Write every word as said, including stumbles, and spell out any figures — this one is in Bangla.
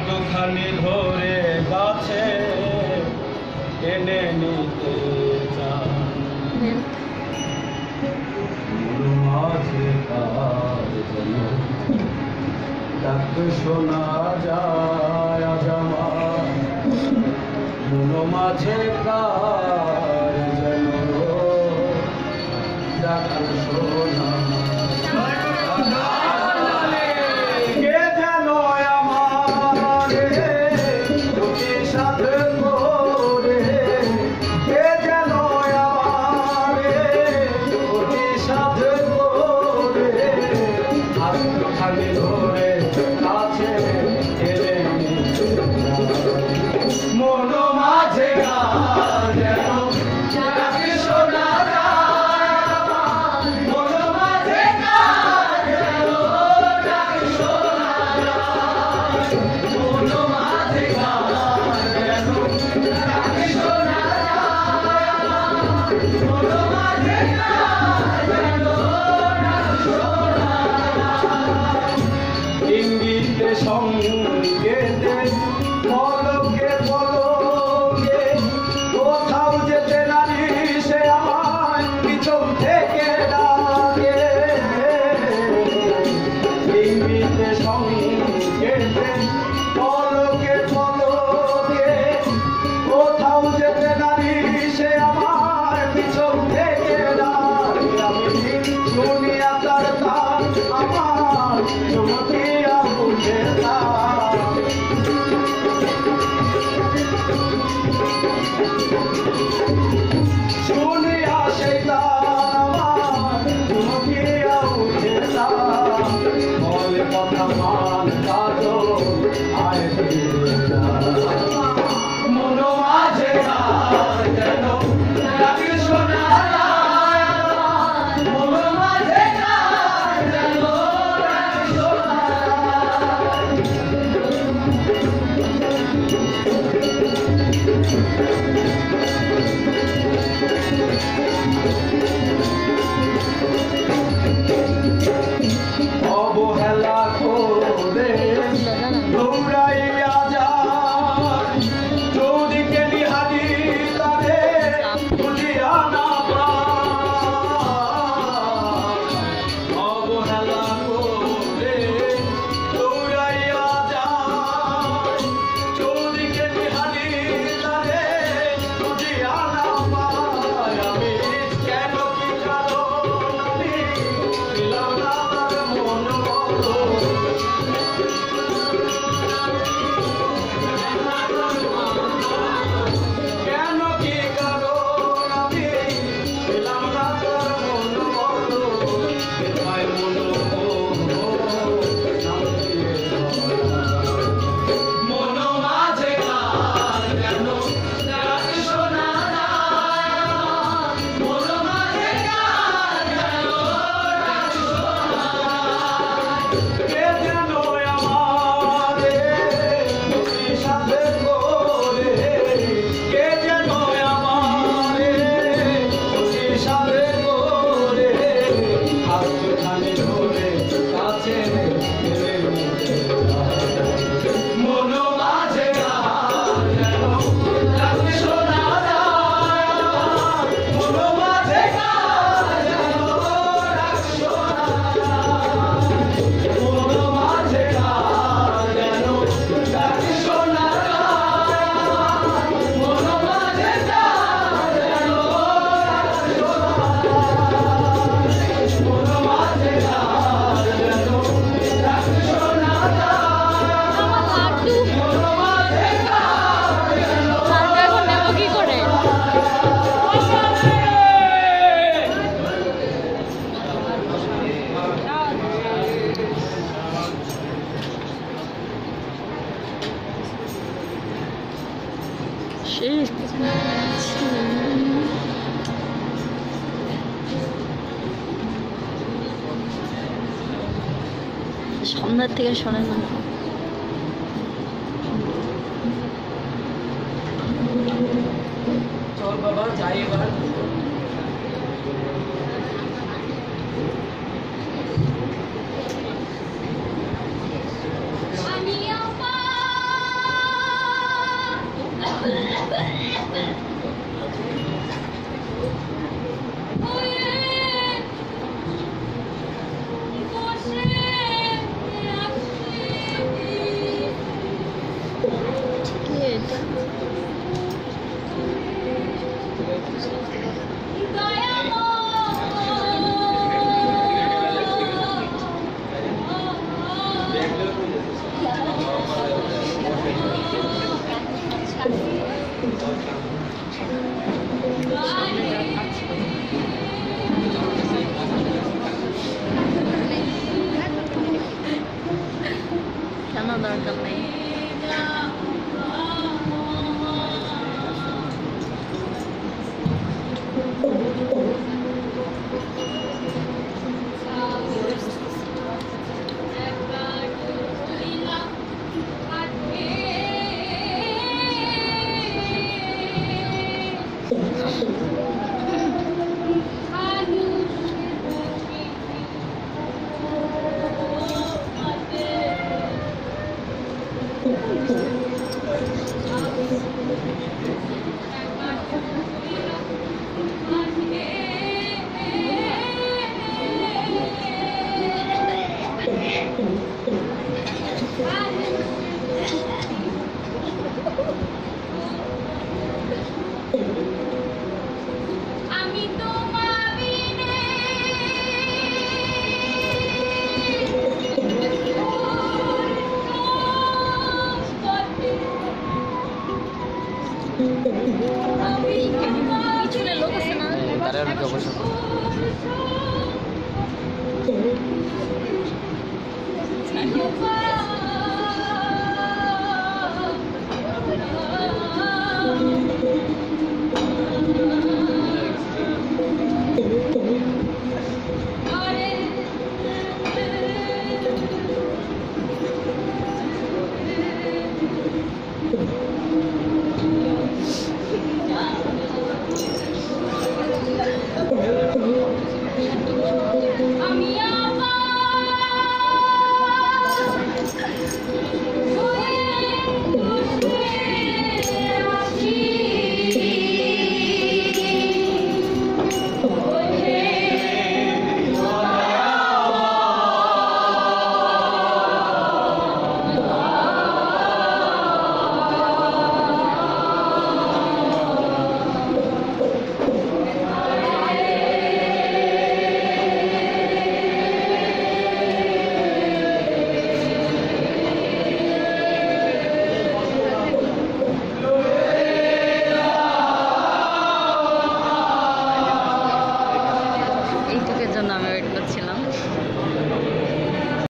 হাতখানি ধরে কাছে টেনে নিতে চান মাঝে কার যেন ডাক শোনা যায় আজ আমার মন মাঝে কার যেন ডাক শোনা ইঙ্গিতে সংকেতে পলকে পলকে কোথাও যেতে নারী সে আমার পিছন থেকে ডাকে ইঙ্গিতে সংকেতে পলকে পলকে কোথাও যেতে নারী সে আমার পিছন থেকে ডাকে আমি শুনিয়া তার তার আমার চমকিয়া বুঝে না শুনিয়া সেই তার আমার চমকিয়া বুঝে না বলে কথা মান কাজো আয় ফিরে না মন মাঝে কার যেন ডাক শোনা অবহেলা করে দৌড়াইয়া যায় চৌদিকে নিহারি তারে বুঝিয়া না অবহেলা করে দৌড়াইয়া যায় চৌদিকে নিহারি তারে বুঝিয়া না পায় আমি কেন কি কারণ আমি পেলাম না মন মতো কেন কি কারণ আমি পেলাম না তোর মন মতো কোথায় মন মন মাঝে কার যেন ডাক শোনা যায় মন মাঝে কার যেন ডাক শোনা কে যেন আমারে সাথে করে কে যেন আমারে সাথে করে হাতখানি ধরে কাছে টেনে নিতে চায় মন মাঝে কার যেন ডাক শোনা যায় মন মাঝে কার যেন ডাক শোনা যায় মন মাঝে কার যেন ডাক শোনা যায় মন মাঝে কার যেন ডাক শোনা যায় মন মাঝে কার যেন ডাক শোনা যায় আমার লাড্ডু মন মাঝে কার যেন ঠান্ডা এখন নেবো কি করে? Shit. সামনের থেকে শোনে না চল বাবা যাই এবার আমি না দরকার নেই। আমি তোমার বিনে পিছনে লোক আছে না? তারা অনেক অবশ্য আমি এইটুকের জন্য আমি ওয়েট করছিলাম।